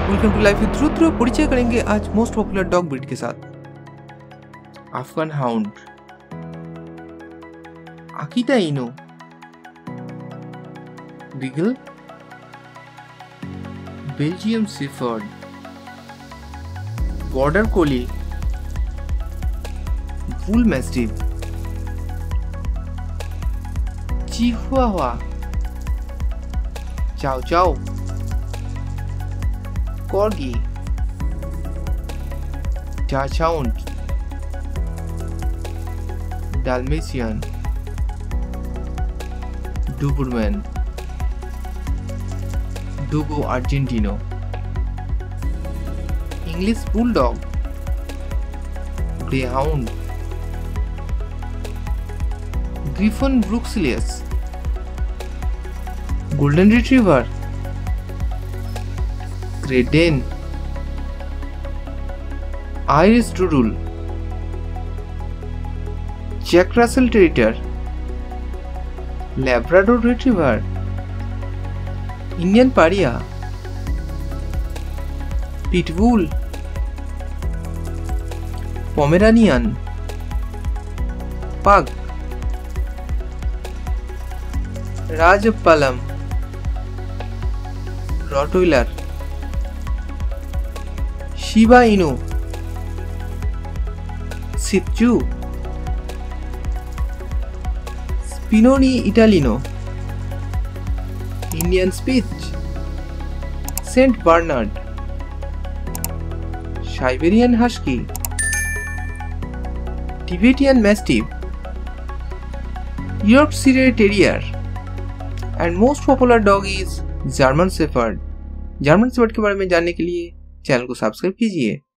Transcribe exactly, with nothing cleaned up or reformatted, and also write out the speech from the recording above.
Welcome to life with Rudra. परिचय करेंगे आज मोस्ट पॉपुलर डॉग ब्रीड के साथ। Afghan hound, Akita Inu, beagle, Belgium shepherd, border collie, bullmastiff, chihuahua, chow chow, Corgi, Dachshund, Dalmatian, Doberman, Dogo Argentino, English bulldog, Hound, Griffon Bruxellois, golden retriever, Great Dane, Irish doodle, Jack Russell Terrier, Labrador retriever, Indian Parihaa, Pitbull, Pomeranian, Pug, rajapalayam, rottweiler, Shiba Inu, Shih Spinoni Italino, Indian Spitz, Saint Bernard, Siberian Husky, Tibetan Mastiff, Yorkshire Terrier, and most popular dog is German Shepherd। German shepherd के बारे में जानने के लिए channel को subscribe कीजिए।